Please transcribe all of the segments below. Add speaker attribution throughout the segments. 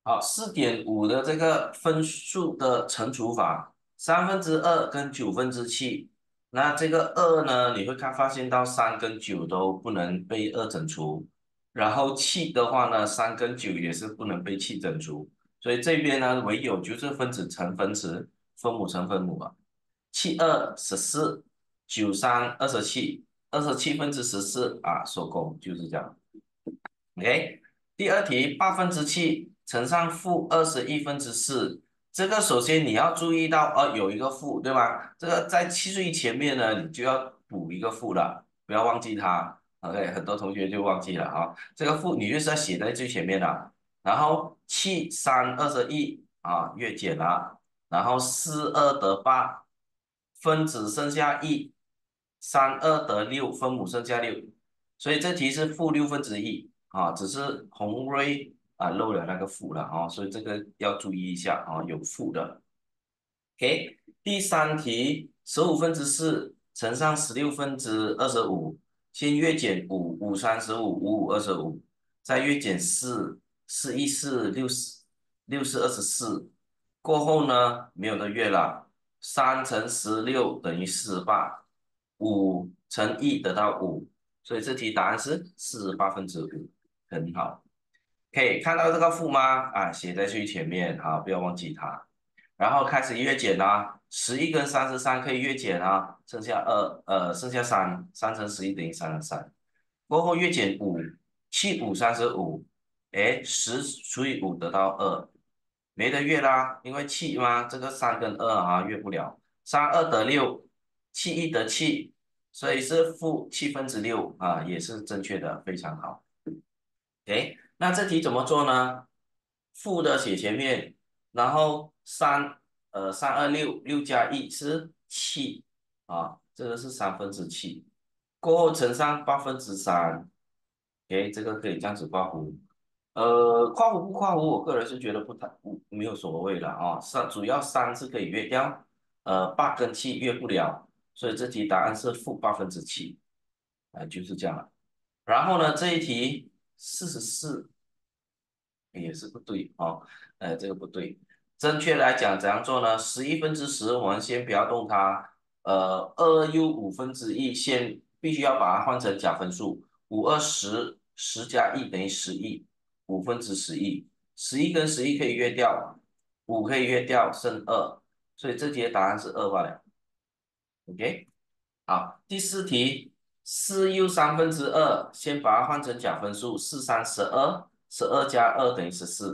Speaker 1: 好，4.5的这个分数的乘除法，2/3跟7/9。那这个二呢，你会发现到三跟九都不能被二整除，然后七的话呢，三跟九也是不能被七整除，所以这边呢，唯有就是分子乘分子，分母乘分母啊。7×2=14，9×3=27，27分之14啊，收工就是这样。OK，第二题7/8乘上-21/4，这个首先你要注意到，有一个负，对吧？这个在最前面呢，你就要补一个负了，不要忘记它。OK，很多同学就忘记了啊，这个负你就是要写在最前面的。然后7×3=21啊，月减了，然后4×2=8，分子剩下一，3×2=6，分母剩下六。所以这题是-1/6啊，只是红瑞漏了那个负了啊，所以这个要注意一下啊，有负的。OK，第三题15/4乘上16/25，先月减五，5×35，5×5=25，再月减四，4×1=4，6×4=24，过后呢没有的月了，3×16等于48，5×1得到5，所以这题答案是48/5，很好。可以看到这个负吗？啊，写在最前面啊，不要忘记它。然后开始月减啦，11跟33可以月减啊，剩下剩下三，3×11等于33。过后月减五，7×5=35，哎，10除以5得到2，没得月啦，因为七嘛，这个三跟二啊月不了，3×2=6，7×1=7，所以是-6/7啊，也是正确的，非常好。诶，那这题怎么做呢？负的写前面，然后3×2=6，6+1是7啊，这个是7/3，过后乘上3/8，诶，这个可以这样子括弧。括弧不括弧，我个人是觉得没有所谓了啊。主要三是可以约掉，八跟七约不了，所以这题答案是-8/7，就是这样了。然后呢，这一题44也是不对哦，这个不对。正确来讲怎样做呢？11/10，我们先不要动它。2U1/5，先必须要把它换成假分数。5×10，10+1等于11，5/11，11跟11可以约掉，五可以约掉，剩二，所以这题的答案是二罢了。OK。好，第四题，4U2/3，先把它换成假分数，4×3=12，12+2等于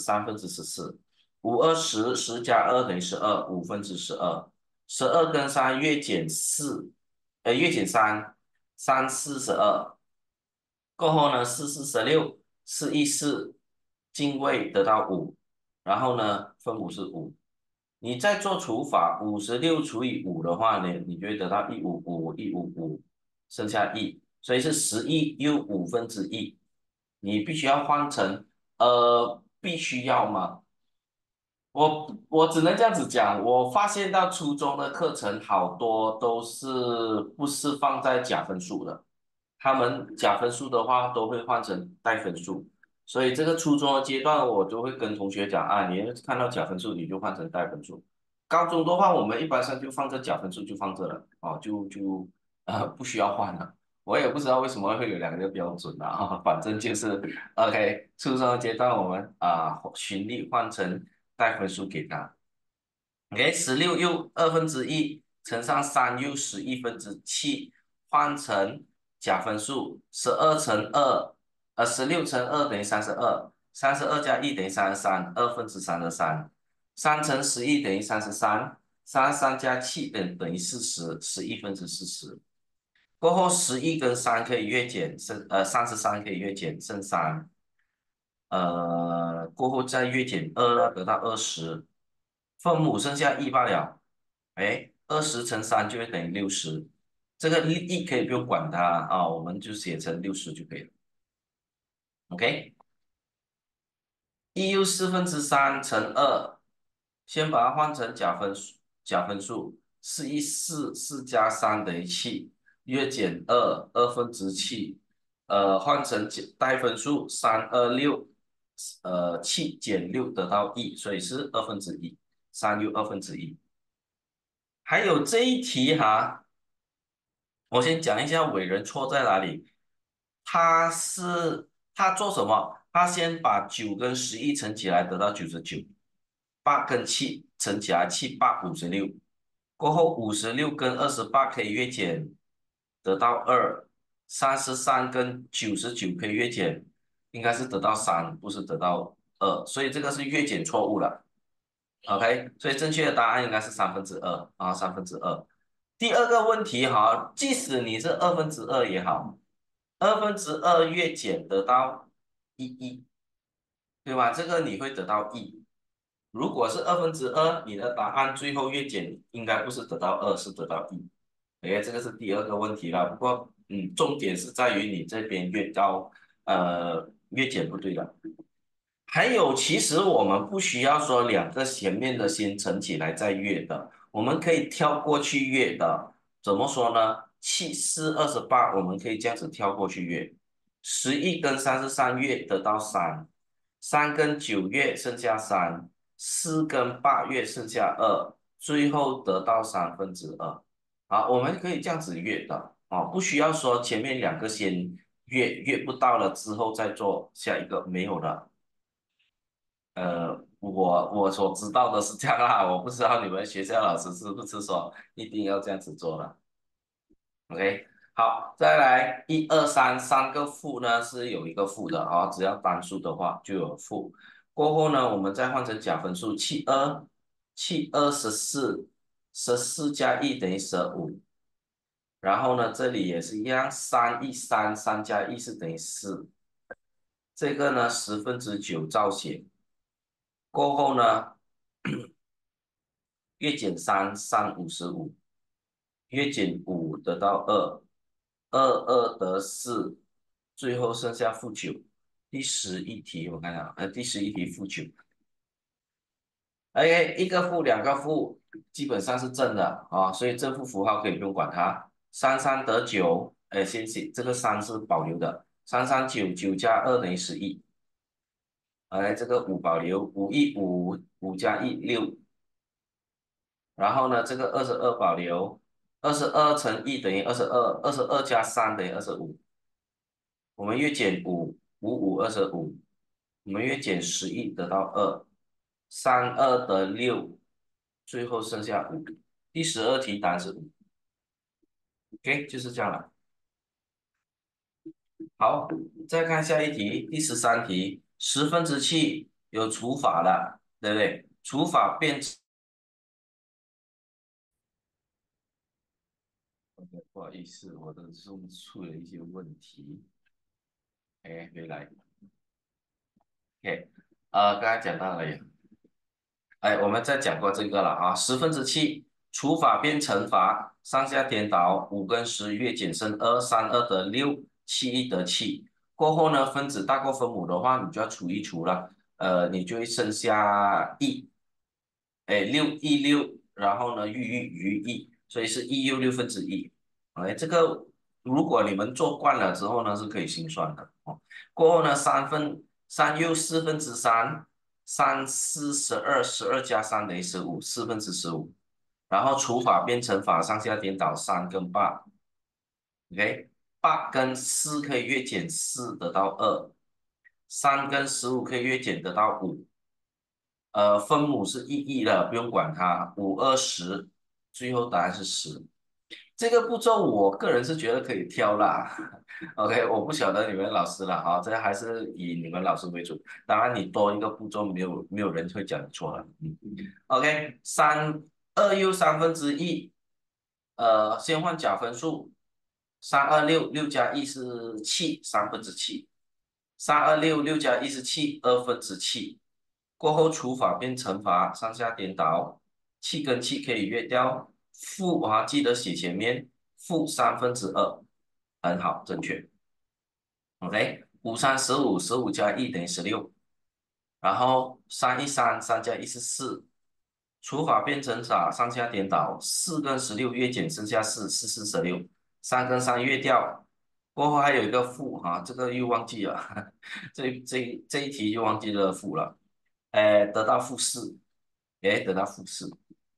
Speaker 1: 14，3/14。5×10，10+2等于12，5/12。12跟3月减四，月减三，3×4=12。过后呢，4×4=16，4×1=4，进位得到五，然后呢，分母是五。你再做除法，56除以5的话呢，你就会得到155，剩下一，所以是11U1/5。你必须要换成必须要吗？我只能这样子讲，我发现到初中的课程好多都是不是放在假分数的，他们假分数的话都会换成带分数，所以这个初中的阶段我就会跟同学讲啊，你看到假分数你就换成带分数。高中的话，我们一般上就放这假分数就放这了，哦，不需要换了。我也不知道为什么会有两个标准啊，反正就是 OK。初中的阶段我们循例换成带分数给他。OK，16U1/2乘上3U11/7，换成假分数，16乘2等于32，32+1等于33，3/3，3乘11等于33，33+7等于40，11/40。过后11跟3可以月减，33可以月减，剩三。过后再月减二了，得到20，分母剩下一罢了。哎，20乘3就会等于60，这个一可以不用管它啊，我们就写成60就可以了。OK，1U3/4乘2，先把它换成假分数，4×4加3等于7，约减2，2/7，换成带分数，3×6 7减6得到1，所以是1/2，3又1/2。还有这一题哈，我先讲一下伟人错在哪里。他做什么？他先把9跟11乘起来得到99，8跟7乘起来7×8=56，过后56跟28可以约减，得到2，33跟99可以约减，应该是得到3，不是得到2，所以这个是约减错误了。OK，所以正确的答案应该是2/3啊，三分之二。第二个问题哈，即使你是2/2也好，2/2月减得到一，对吧？这个你会得到1。如果是2/2，你的答案最后月减应该不是得到2，是得到1。哎，这个是第二个问题了。不过，重点是在于你这边月减不对了。还有，其实我们不需要说两个前面的先乘起来再月的，我们可以跳过去月的。怎么说呢？7×4=28，我们可以这样子跳过去月。11跟33月得到3，3跟9月剩下3，4跟8月剩下2，最后得到2/3。好，我们可以这样子月的啊，不需要说前面两个先月不到了之后再做下一个，没有的。我所知道的是这样啦，我不知道你们学校老师是不是说一定要这样子做的。OK，好，再来1、2、3，3个负呢是有一个负的啊，只要单数的话就有负。过后呢，我们再换成假分数，7×2=14，14加1等于15。然后呢，这里也是一样，3×1=3，3加1是等于4。这个呢9/10照写。过后呢，月减3，3×5=15，月减5得到2，2得4，最后剩下负9。第十一题我看看，第十一题负9。OK，一个负两个负基本上是正的啊，所以正负符号可以不用管它。3×3得9，先写这个3是保留的，3×3=9，9+2等于11。哎，这个5保留，5×1=5，5+1=6。然后呢，这个22保留，22乘1等于22，22加3等于25。我们月减5，5×5=25，我们月减11得到2，3×2=6，最后剩下5。第12题答案是5。OK，就是这样了。好，再看下一题，第13题，7/10有除法了，对不对？除法变成，不好意思，我的 Zoom 出了一些问题。哎，回来。OK，刚才讲到了呀，哎，我们再讲过这个了啊。7/10除法变乘法，上下颠倒，5跟10月减剩2，3×2得6，7×1得7。过后呢，分子大过分母的话，你就要除一除了，你就会剩下1，哎，6×6，然后呢，余1，所以是1又1/6。哎，这个如果你们做惯了之后呢，是可以心算的哦。过后呢，3又4/3，3×4=12，12加3等于15，4/15。然后除法变乘法，上下颠倒3跟8，OK，8跟4可以约减4得到2，3跟15可以约减得到5。分母是1的，不用管它，5×2=10，最后答案是10。这个步骤我个人是觉得可以挑啦。OK，我不晓得你们老师了哈，这还是以你们老师为主。当然，你多一个步骤，没有人会讲你错了。OK，2又1/3，先换假分数，3×2=6，6+1是7，7/3。3×2=6，6+1是7，7/2。过后除法变乘法，上下颠倒，7跟7可以约掉，负啊记得写前面，负2/3，很好，正确。OK，5×3=15，15加1等于16。然后3×1=3，3+1是4。除法变乘法，上下颠倒，4跟16约减剩下4，4×4=16，3跟3约掉， 过后还有一个负哈，这个又忘记了，这一题就忘记了负了，得到负四，得到负四，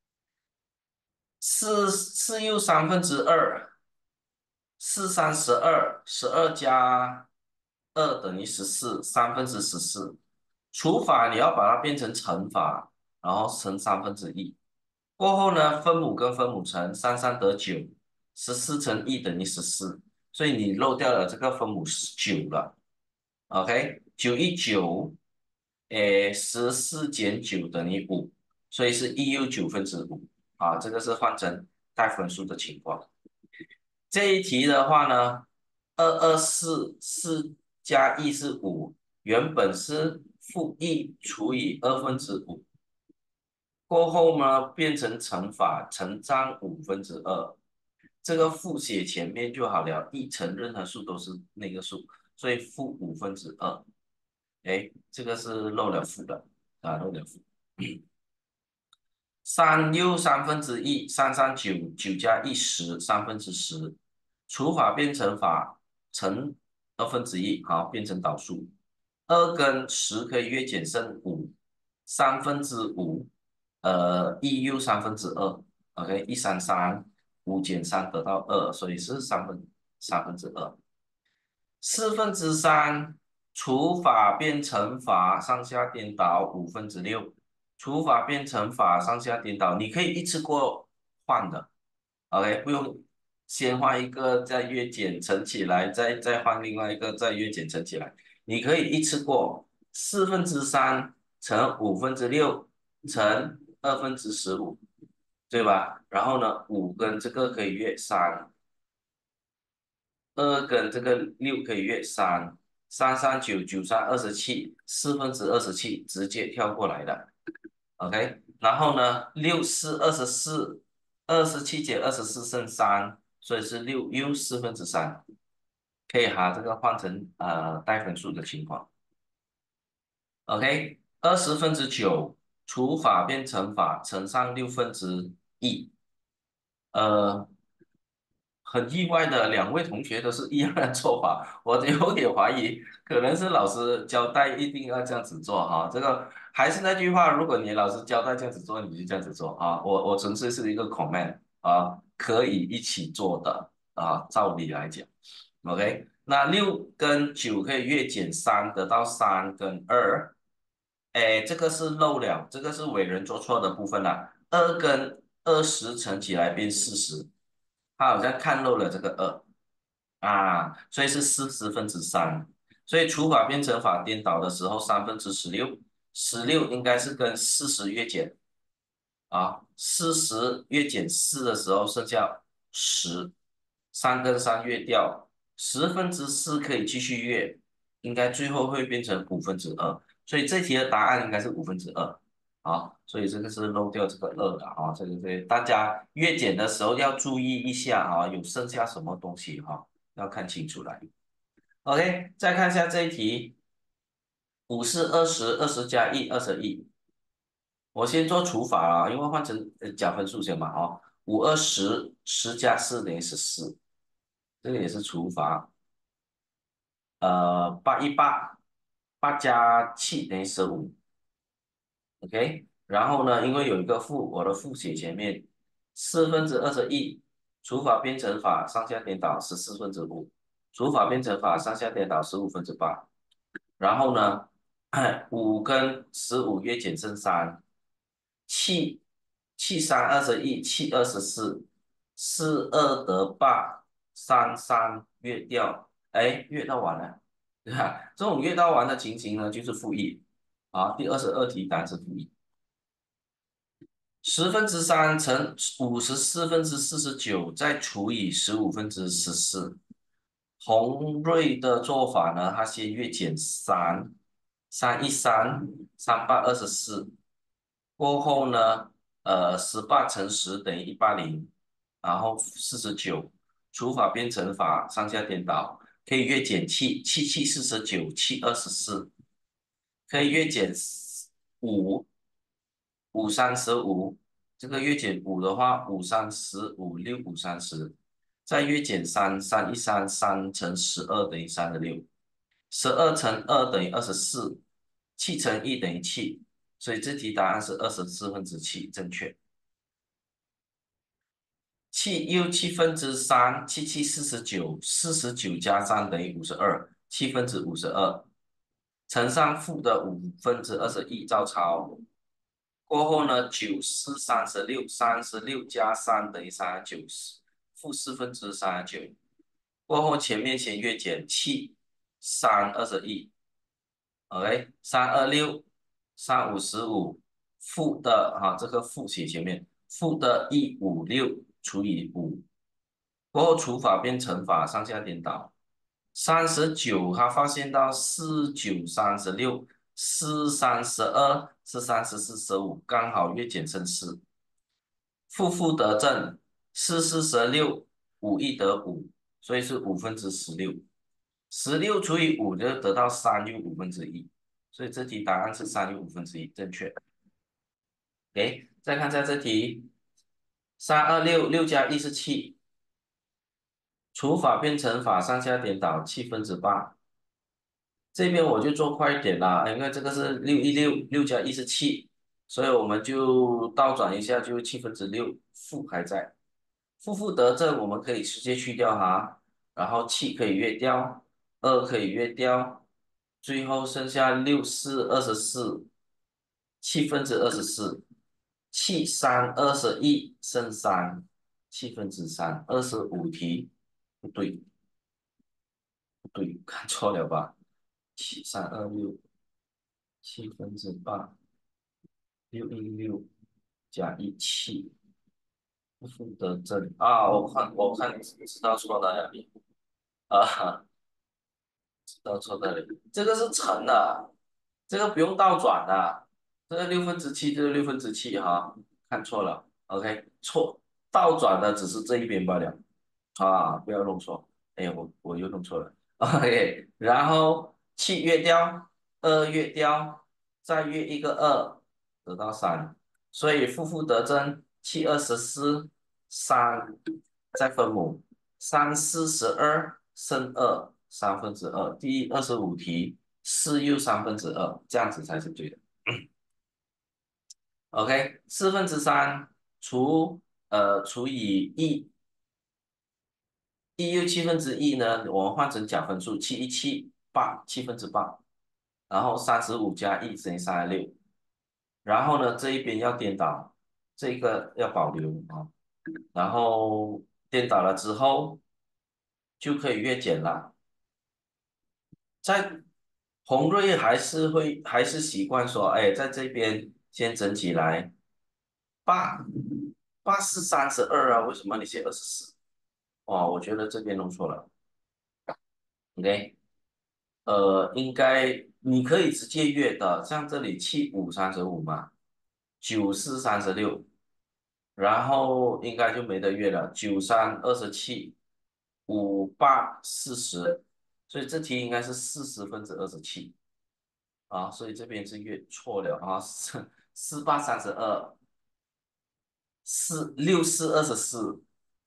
Speaker 1: 四又三分之二，四三十二，12加2等于14，14/14。除法你要把它变成乘法，然后乘1/3。过后呢，分母跟分母乘，三得九，14乘1等于14，所以你漏掉了这个分母是9了。OK，9×9，14减9等于5，所以是1又9分之5啊，这个是换成带分数的情况。这一题的话呢，4加1是5，原本是-1除以5/2，过后呢变成乘法，乘上2/5，这个负写前面就好了，一乘任何数都是那个数，所以-2/5，这个是漏了负的啊，漏了负。3又1/3，3×3=9，9加110，10/3。除法变乘法，乘1/2，好，变成导数。2跟10可以约减剩5，5/3，1又2/3。OK，133，5减3得到2，所以是三分之二。3/4，除法变乘法，上下颠倒6/5。除法变乘法，上下颠倒，你可以一次过换的，OK，不用先换一个，再约减乘起来，再换另外一个，再约减乘起来，你可以一次过4/3乘6/5乘15/2，对吧？然后呢，5跟这个可以约3。2跟这个6可以约3，3×3=9，9×3=27，7/27，直接跳过来的。OK，然后呢，6×4=24，27减24剩3，所以是6又3/4，可以哈，这个换成带分数的情况。OK，20分之9，除法变乘法，乘上1/6，呃，很意外的，两位同学都是一样的做法，我有点怀疑，可能是老师交代一定要这样子做哈。这个还是那句话，如果你老师交代这样子做，你就这样子做啊。我纯粹是一个 comment 啊，可以一起做的啊，照理来讲，OK。那6跟9可以约减3，得到3跟2，这个是漏了，这个是伟人做错的部分了。2跟20乘起来变40。他好像看漏了这个所以是40分之3，所以除法变乘法颠倒的时候16/3，16应该是跟40约减40约减4的时候剩下10，3跟3约掉，10分之4可以继续约，应该最后会变成2/5，所以这题的答案应该是2/5。所以这个是漏掉这个2的这个大家月减的时候要注意一下有剩下什么东西要看清楚来。OK，再看一下这一题，5×4=20，20加1=21。我先做除法因为换成加分数先嘛5×20，10加4等于14，这个也是除法。8×8，8加7等于15。OK，然后呢，因为有一个负，我的负写前面1/4，除法变乘法上下颠倒14/5，除法变乘法上下颠倒15/8，然后呢，5跟15约减剩3，7×3=21，7×2=14，4×2得8，3×3约掉，约到完了，对吧？这种约到完的情形呢，就是负1。第22题答案是负1。10分之3乘54分之49，再除以15分之14。洪瑞的做法呢，他先约减3，3×3，3×8=24。过后呢，18乘10等于180，然后49。除法变乘法，上下颠倒，可以约减7，7×7=49，7×2=14，可以约减5。5×3=15，这个月减5的话，5×3=15，6×5=30， 再月减三，三一三，3乘12等于36，12乘2等于24，7乘1等于7，所以这题答案是24分之7，正确。7又7分之3，7×7=49，49加3等于52，7分之52，乘上负的5分之21，照抄。过后呢，9×4=36，36加3等于39，负4分之39。过后前面先月减7，3=21，OK，3×2=6，3×5=15，负的这个负写前面，负的156除以5，过后除法变乘法，上下颠倒。39，他发现到4×9=36，4×3=12，4×3=14，15，刚好月减剩4。负得正，4×4=16，5×1=5，所以是5分之16。16除以5就得到3又1/5，所以这题答案是3又1/5，正确。OK，再看一下这题，3×2=6，6加1是7，除法变乘法，上下颠倒，7分之8。这边我就做快一点啦，因为这个是6×1=6，6加1是7，所以我们就倒转一下，就7分之6，负还在。负得正，我们可以直接去掉它，然后7可以约掉，2可以约掉，最后剩下6×4=24，7分之24，7×3=21，剩3，7分之3，25题，不对，不对，看错了吧？7326，7分之8，6×6加1，7，负得正啊！我看知道错在哪里啊，知道错在哪里，这个是乘的，这个不用倒转的，这个六分之七就是六分之七哈，看错了，OK，错，倒转的只是这一边罢了啊，不要弄错，哎，我又弄错了，OK，然后七约掉，二约掉，再约一个二，得到3，所以负得正，7×2=14，3再分母。3×4=12，剩2，2/3，第25题4又2/3，这样子才是对的。OK，4分之3除以1又1/7呢，我们换成假分数7×1=7，8，7分之8，然后35加1等于36，然后呢这一边要颠倒，这个要保留啊，然后颠倒了之后就可以约减了。在红瑞还是习惯说，哎，在这边先整起来，八八是32啊，为什么你写24？哦，我觉得这边弄错了，OK，应该你可以直接约的，像这里7×5=35嘛，9×4=36，然后应该就没得约了，9×3=27，5×8=40，所以这题应该是40分之27。啊，所以这边是越错了啊，4×8=32，6×4=24，OK，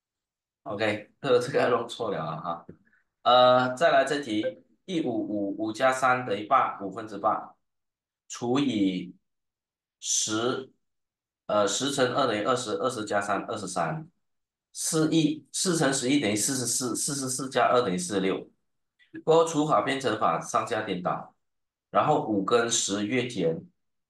Speaker 1: 这个弄错了啊哈。再来这题，1×5=5，5加3等于8，5分之8，除以10，10乘2等于20，20加3=23，4乘11等于44，44加2等于46，过后除法变乘法，上下颠倒。然后5跟10月减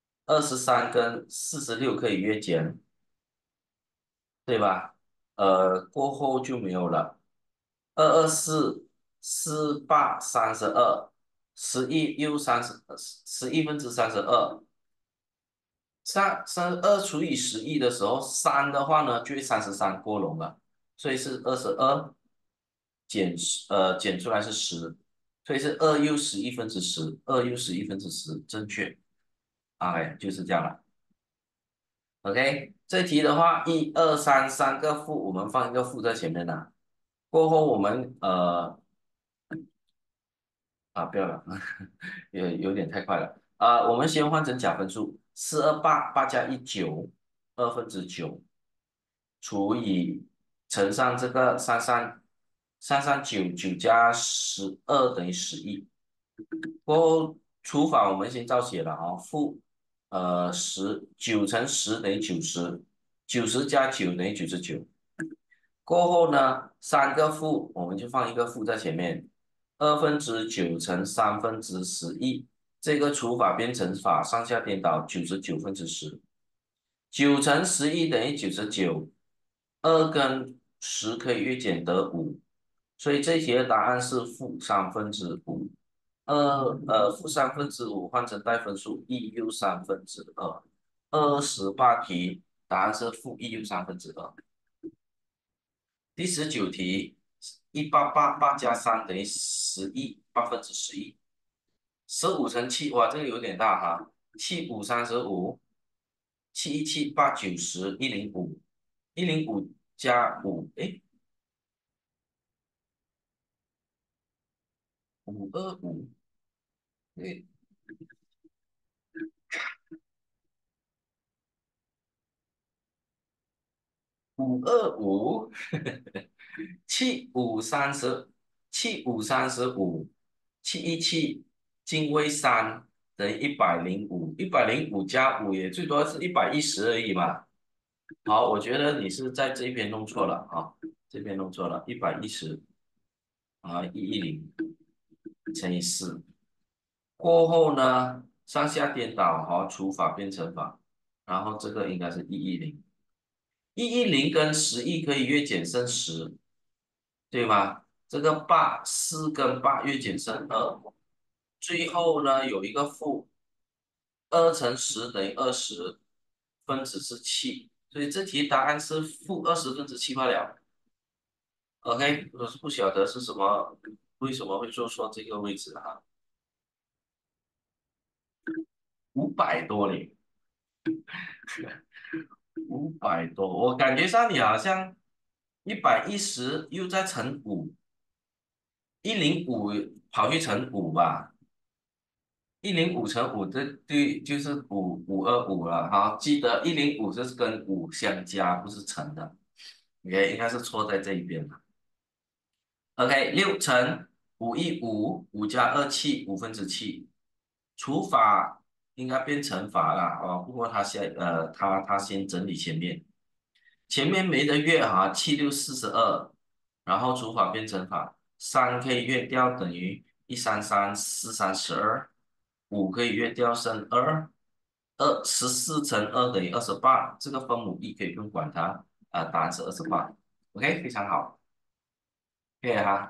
Speaker 1: ，23跟46可以月减，对吧？过后就没有了。2×24，4×8=32，11又30，11分之32，32除以11的时候，3的话呢就会33过笼了，所以是22减出来是10，所以是2又11分之10，2又11分之10，正确。OK，就是这样了。OK，这题的话，1、2、3，3个负，我们放一个负在前面呢。过后我们不要了，有点太快了。我们先换成假分数，4×2=8，8+1=9，2分之9除以乘上这个339，9加12等于11。过后除法我们先照写了啊，9乘10等于90，90加9等于99。过后呢，三个负我们就放一个负在前面，9/2乘1/311，这个除法变乘法上下颠倒99/10，9乘11等于99，2跟10可以约减得5，所以这一题的答案是负5/3，负5/3换成带分数1又3/2，28题答案是负1又3/2。第19题，1888加3等于11，11/11，15乘7，哇，这个有点大哈，7×5=35，7×17=8×9=10，105加5，诶，525，诶，525，七五三十，7×5=35，7×17进位3等于105，105加5也最多是110而已嘛。好，我觉得你是在这边弄错了啊，这边弄错了，110啊110乘以4，过后呢上下颠倒除法变乘法，然后这个应该是110跟11可以约减剩10，对吗？这个4跟8约减剩2，最后呢有一个负2乘10等于20，分子是7，所以这题答案是负20分之7罢了。OK，我是不晓得是什么，为什么会做错这个位置哈，500多嘞，500多，我感觉上你好像110又在乘五，105跑去乘五吧，105乘5这对就是525了哈，记得105是跟5相加，不是乘的，OK，应该是错在这一边了。OK，6乘515，5加2，7，5分之7，除法应该变乘法啦，不过他先整理前面没得约哈，7×6=42，然后除法变乘法，3可以约掉等于133，4×3=12，5可以约掉剩2，14乘2等于28，这个分母1可以不用管它，答案是28，OK，非常好，可以哈。